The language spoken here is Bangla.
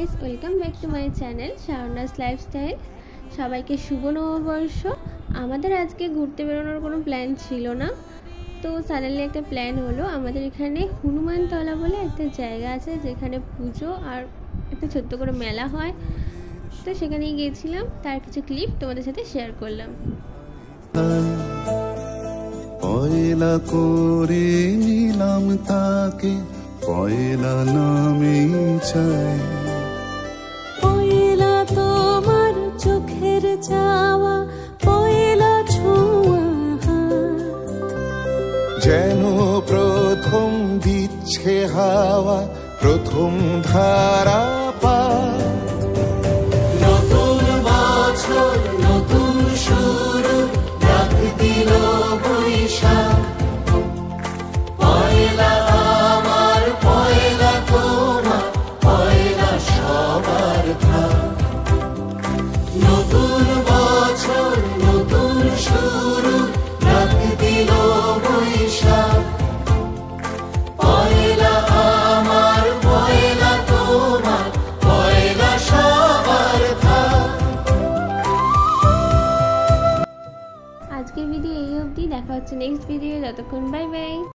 Guys, welcome back to my channel Shaona's lifestyle. সবাইকে শুভ নববর্ষ। আমাদের আজকে ঘুরতে বেরোনোর কোনো প্ল্যান ছিল না, তো সাডেনলি একটা প্ল্যান হলো। আমাদের এখানে হনুমানতলা বলে একটা জায়গা আছে যেখানে পুজো আর একটা ছোট্ট করে মেলা হয়, তো সেখানেই গিয়েছিলাম। তার কিছু ক্লিপ তোমাদের সাথে শেয়ার করলাম। পয়লা করে নিলাম তাকে, পয়লা নামে চাই। পয়লা তোমার চোখের যাওয়া, পয়লা ছোঁয়া যেন প্রথম দিচ্ছে হাওয়া, প্রথম ধারা পা। নতুন বছর নতুন শুরু, ডাক দিল বৈশাখ। পয়লা আমার, পয়লা তোমার, পয়লা সবার ভাগ। নতুন বছর নতুন শুরু, ডাক দিল বৈশাখ। পয়লা আমার, পয়লা তোমার, পয়লা সবার ভাগ। আজকের ভিডিও এই অবধি, দেখা হচ্ছে নেক্সট ভিডিও। ততক্ষণ বাই বাই।